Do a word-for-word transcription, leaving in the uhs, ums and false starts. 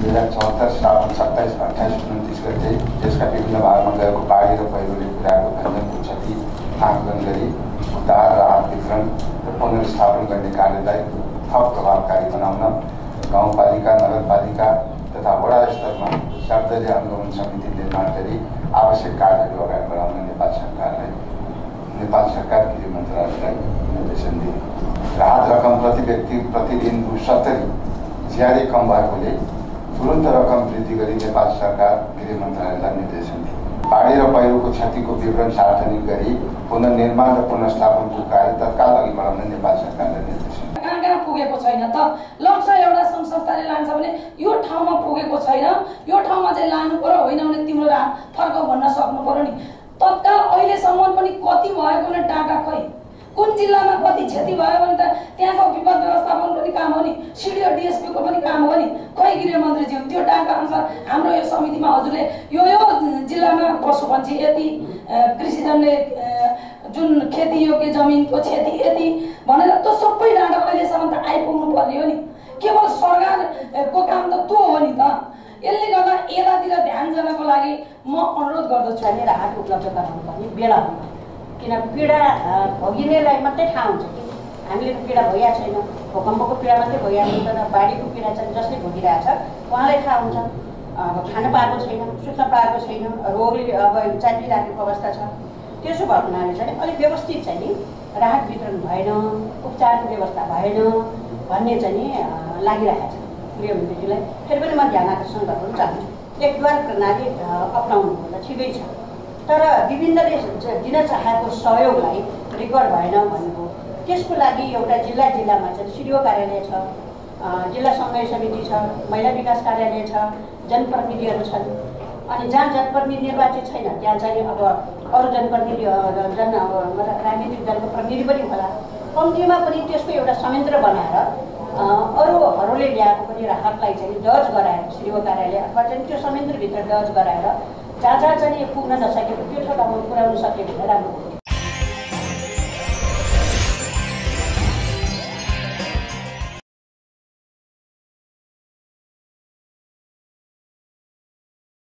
दुई हजार चौहत्तर श्रावण सत्ताइस अठाइस उन्तिस गते देशका विभिन्न भागमा गएको बाढी र पहिरोले पुर्याएको धनजनको क्षति आकलन गरी उद्धार राहत वितरण र पुनर्स्थापन गर्ने कार्यलाई थप प्रभावकारी बनाउन गाउँपालिका नगरपालिका तथा वडा स्तरमा सर्वदलीय अनुगमन समिति निर्माण गरी आवश्यक कार्यहरू अगाडि बढाउन नेपाल सरकारलाई नेपाल सरकार गृह मन्त्रालयलाई निर्देशन दिए। राहत रकम प्रति व्यक्ति प्रतिदिन रु सत्तरी ज्यादै कम भएकोले तुरन्त रकम वृद्धि गरी नेपाल सरकार गृह मन्त्रालयलाई निर्देशन दिए। बाढी र पहिरोको क्षतिको विवरण सार्वजनिक गरी पुनर्निर्माण र पुनर्स्थापनको कार्य तत्काल अघि बढाउन नेपाल सरकारलाई निर्देशन दिए। कहाँ कहाँ पुगेको छैन त लक्ष्य एउटा सङ्घ संस्थाले लान्छ भने यो ठाउँमा पुगेको छैन, यो ठाउँमा चाहिँ लानु पर्यो, होइन भने तिम्रो राहत फर्काउ भन्न सक्नु पर्यो नि। तत्काल अहिलेसम्म पनि कति भएको भने डाटा खै, कुन जिल्लामा कति क्षति भयो भने त त्यहाँको विपद व्यवस्थापन पनि काम हो नि, सिडिओ डिएसपी को पनि काम हो नि। खै गृह मन्त्रीज्यू त्यो डाटा अनुसार हाम्रो यो समितिमा हजुरले यो यो जिल्लामा पशुपन्छी यति, कृषिजनले जुन खेती योग्य जमिनको क्षति यति भनेर त्यो सबै डाटा अहिलेसम्म त आइपुग्नु पर्ने हो नि। केवल सरकारको काम त त्यो हो नि त। यसले गर्दा यतातिर ध्यान दिनको लागि म अनुरोध गर्दछु भने राहत उपलब्ध गराउनु पर्ने बेला हो। किन पीडा भोगिनेलाई मात्रै थाहा हुन्छ कि हामीले त पीडा भइरहेको छैन, भूकम्पको पीडा मात्रै भइरहेको हुँदैन, बाढीको पीडा चाहिँ जसले भोगिरहेछ उहाँलाई थाहा हुन्छ। अब खान पाएको छैन, सुत्न पाएको छैन, रोगले अब चापिराखेको अवस्था छ। त्यसो भएको हुनाले चाहिँ अलिक व्यवस्थित चाहिँ नि राहत वितरण भएन, उपचारको व्यवस्था भएन भन्ने चाहिँ नि लागिरहेको छ गृहमन्त्रीजीलाई। फेरि पनि म ध्यान आकर्षण गराउन चाहन्छु, एकद्वार प्रणाली अप्नाउनु होला ठिकै छ, तर विभिन्नले दिन चाहेको सहयोगलाई रेकर्ड भएन भन्नुभयो। त्यसको लागि एउटा जिल्ला जिल्लामा चाहिँ सिडिओ कार्यालय छ, जिल्ला समन्वय समिति छ, महिला विकास कार्यालय छ, जनप्रतिनिधिहरू छन्। अनि जहाँ जनप्रतिनिधि निर्वाचित छैन त्यहाँ चाहिँ अब अरू जनप्रतिनिधि जन राजनीतिक दलको प्रतिनिधि पनि होला। कम्तीमा पनि त्यसको एउटा संयन्त्र बनाएर अरूहरूले ल्याएको पनि राहतलाई चाहिँ दर्ज गराएर सिडिओ कार्यालय अथवा चाहिँ त्यो संयन्त्रभित्र दर्ज गराएर जहाँ जहाँ चाहिँ पुग्न नसकेको त्यो ठाउँमा पुर्याउन सक्यो भने राम्रो हुन्थ्यो।